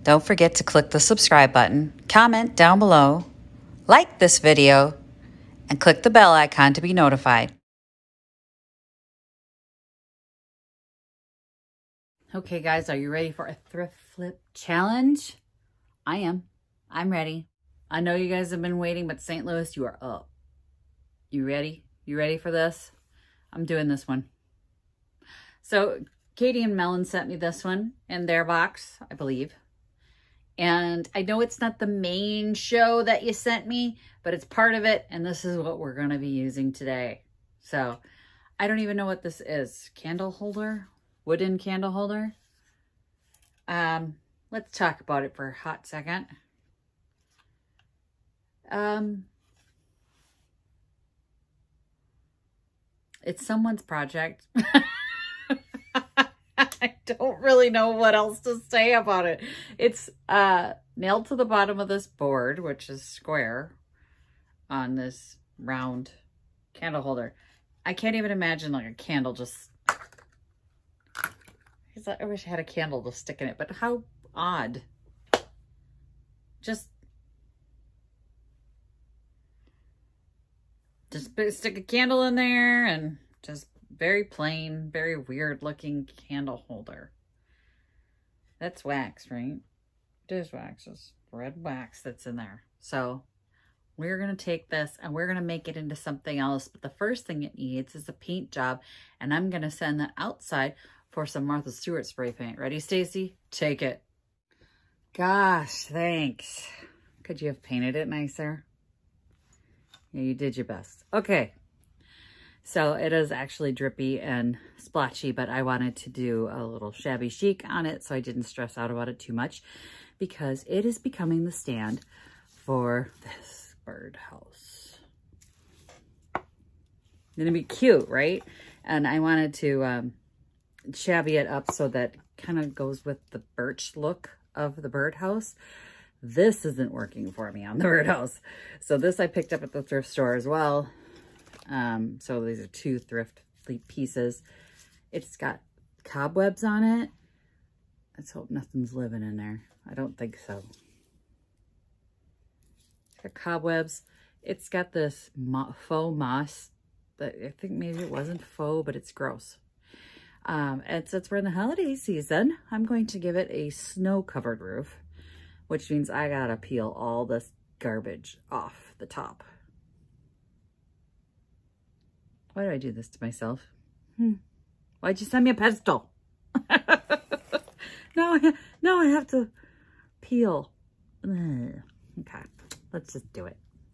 Don't forget to click the subscribe button, comment down below, like this video, and click the bell icon to be notified. Okay guys, are you ready for a thrift flip challenge? I am. I'm ready. I know you guys have been waiting, but St. Louis, you are up. You ready? You ready for this? I'm doing this one. So Katie and Melon sent me this one in their box, I believe. And I know it's not the main show that you sent me, but it's part of it. And this is what we're going to be using today. So I don't even know what this is. Candle holder? Wooden candle holder? Let's talk about it for a hot second. It's someone's project. I don't really know what else to say about it. It's nailed to the bottom of this board, which is square, on this round candle holder. I can't even imagine like a candle just... I wish I had a candle to stick in it, but how odd. Just stick a candle in there and just very plain, very weird looking candle holder. That's wax, right? It is wax. It's red wax that's in there. So we're going to take this and we're going to make it into something else. But the first thing it needs is a paint job. And I'm going to send that outside for some Martha Stewart spray paint. Ready, Stacy? Take it. Gosh, thanks. Could you have painted it nicer? Yeah, you did your best. Okay. So it is actually drippy and splotchy, but I wanted to do a little shabby chic on it so I didn't stress out about it too much because it is becoming the stand for this birdhouse. Gonna be cute, right? And I wanted to shabby it up so that kind of goes with the birch look of the birdhouse. This isn't working for me on the birdhouse. So this I picked up at the thrift store as well. So these are two thrift pieces. It's got cobwebs on it. Let's hope nothing's living in there. I don't think so. It's got cobwebs. It's got this faux moss that I think maybe it wasn't faux, but it's gross. And since we're in the holiday season, I'm going to give it a snow-covered roof, which means I gotta peel all this garbage off the top. Why do I do this to myself? Why'd you send me a pestle? No, I have to peel. Ugh. Okay, let's just do it.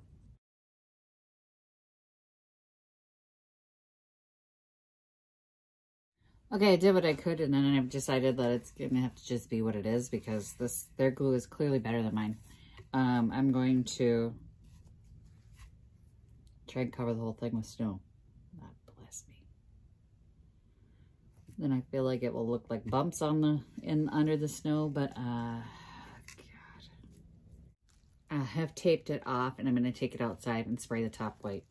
Okay, I did what I could, and then I've decided that it's gonna have to just be what it is because their glue is clearly better than mine. I'm going to try and cover the whole thing with snow. God bless me. Then I feel like it will look like bumps on under the snow, but God. I have taped it off, and I'm gonna take it outside and spray the top white.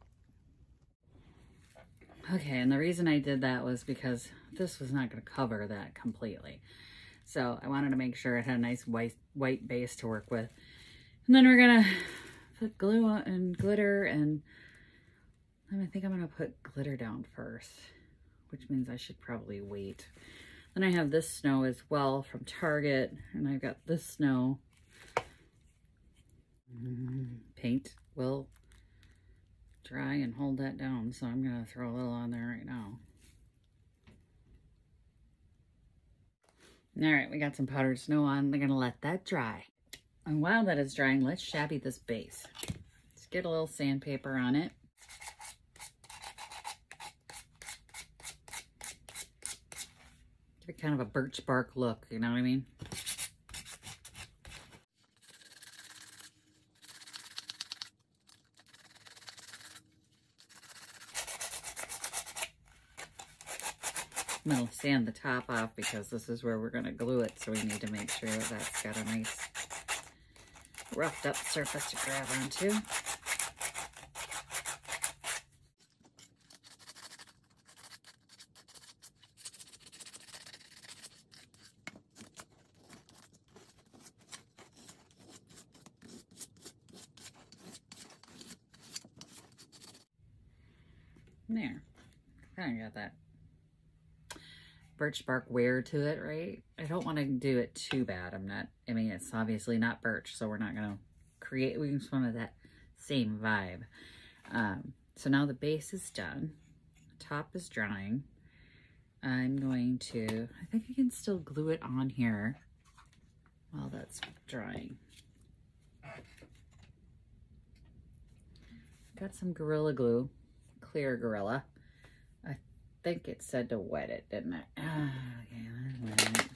Okay, and the reason I did that was because this was not going to cover that completely. So I wanted to make sure it had a nice white base to work with. And then we're going to put glue and glitter, and I think I'm going to put glitter down first, which means I should probably wait. Then I have this snow as well from Target, and I've got this snow. Paint will dry and hold that down, so I'm gonna throw a little on there right now. All right, we got some powdered snow on. We're gonna let that dry, and while that is drying, let's shabby this base. Let's get a little sandpaper on it. Give it kind of a birch bark look, you know what I mean? I'm going to sand the top off because this is where we're going to glue it, so we need to make sure that that's got a nice roughed up surface to grab onto. There. Kind of got that birch bark wear to it, right? I don't want to do it too bad. I mean, it's obviously not birch, so we're not going to create, we just wanted that same vibe. So now the base is done. Top is drying. I'm going to, I think I can still glue it on here while that's drying. Got some Gorilla Glue, clear Gorilla. I think it said to wet it, didn't it? Okay, let's wet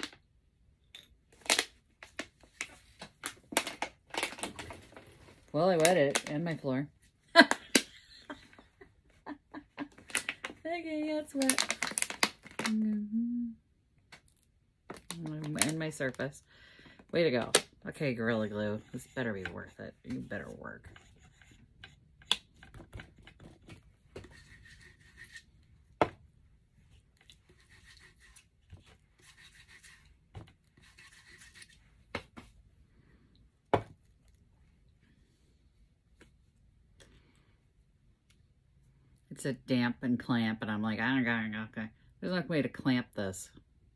it. Well, I wet it and my floor. Okay, yeah, it's wet. And my surface. Way to go. Okay, Gorilla Glue. This better be worth it. You better work. It's a damp and clamp, and I'm like, I don't got it. Okay. There's no way to clamp this.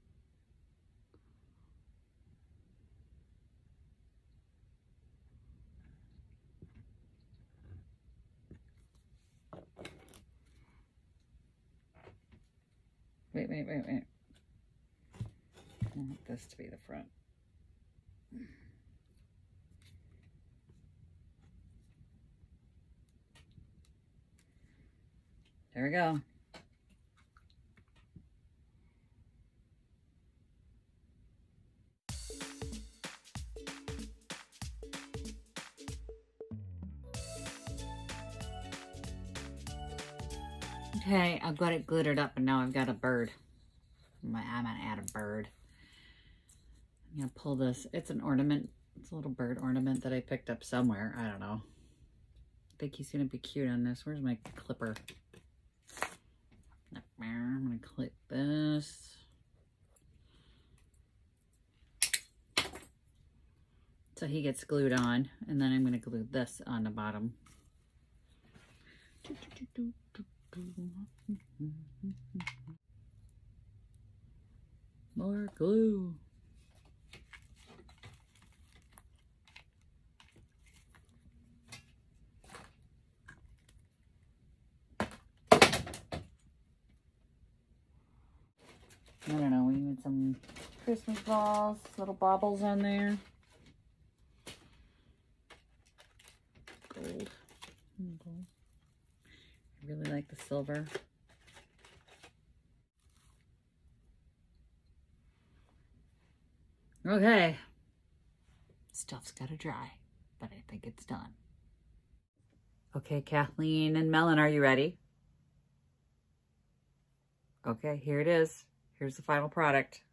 Wait. I want this to be the front. There we go. Okay, I've got it glittered up, and now I've got a bird. I'm gonna add a bird. I'm gonna pull this. It's an ornament. It's a little bird ornament that I picked up somewhere. I don't know. I think he's gonna be cute on this. Where's my clipper? I'm gonna clip this. So he gets glued on, and then I'm gonna glue this on the bottom. More glue. I don't know, we need some Christmas balls, little baubles on there. Gold. I really like the silver. Okay. Stuff's gotta dry, but I think it's done. Okay, Kathleen and Melon, are you ready? Okay, here it is. Here's the final product.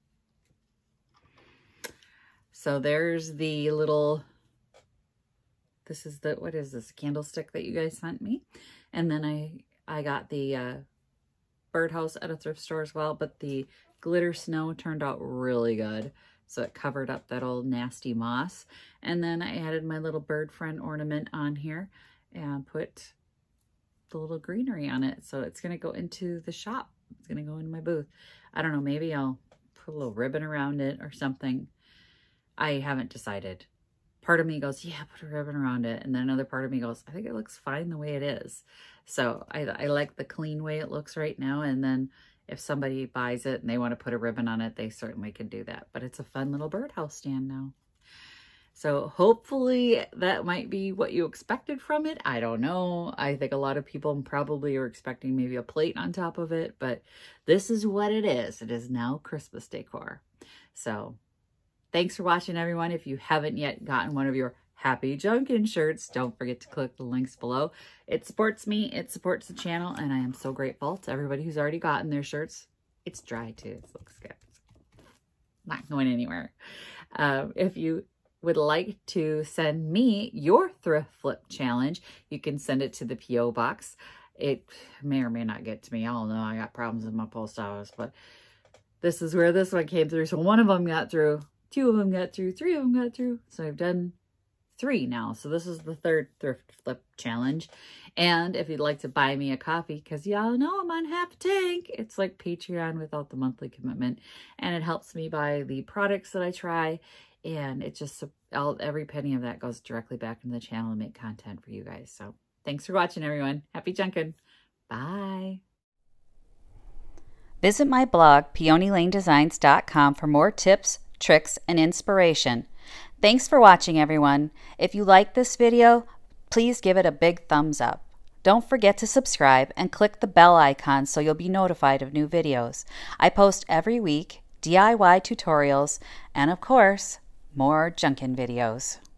So there's the little, this is the, what is this, candlestick that you guys sent me. And then I got the birdhouse at a thrift store as well, but the glitter snow turned out really good. So it covered up that old nasty moss. And then I added my little bird friend ornament on here and put the little greenery on it. So it's going to go into the shop. It's going to go into my booth. I don't know, maybe I'll put a little ribbon around it or something. I haven't decided. Part of me goes, yeah, put a ribbon around it. And then another part of me goes, I think it looks fine the way it is. So I like the clean way it looks right now. And then if somebody buys it and they want to put a ribbon on it, they certainly can do that. But it's a fun little birdhouse stand now. So hopefully that might be what you expected from it. I don't know. I think a lot of people probably are expecting maybe a plate on top of it, but this is what it is. It is now Christmas decor. So thanks for watching, everyone. If you haven't yet gotten one of your Happy Junkin shirts, don't forget to click the links below. It supports me, it supports the channel, and I am so grateful to everybody who's already gotten their shirts. It's dry too, it looks good. Not going anywhere. If you would like to send me your thrift flip challenge, you can send it to the P.O. box. It may or may not get to me. I don't know. I got problems with my post office, but this is where this one came through. So one of them got through, two of them got through, three of them got through. So I've done 3 now. So this is the 3rd thrift flip challenge. And if you'd like to buy me a coffee, because y'all know I'm on half a tank, it's like Patreon without the monthly commitment. And it helps me buy the products that I try. And it just, every penny of that goes directly back into the channel and make content for you guys. So thanks for watching, everyone. Happy junkin'. Bye. Visit my blog, PeonyLaneDesigns.com, for more tips, tricks, and inspiration. Thanks for watching, everyone. If you like this video, please give it a big thumbs up. Don't forget to subscribe and click the bell icon so you'll be notified of new videos. I post every week DIY tutorials and, of course, more junkin' videos.